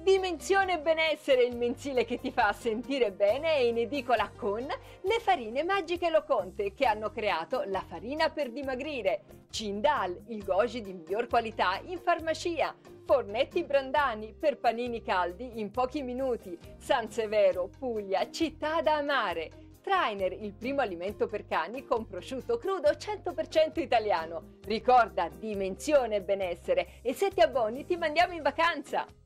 Dimensione Benessere, il mensile che ti fa sentire bene, è in edicola con le farine magiche Loconte che hanno creato la farina per dimagrire, Cindal, il goji di miglior qualità in farmacia, Fornetti Brandani per panini caldi in pochi minuti, San Severo, Puglia, città da amare, Trainer, il primo alimento per cani con prosciutto crudo 100% italiano. Ricorda, Dimensione Benessere, e se ti abboni ti mandiamo in vacanza!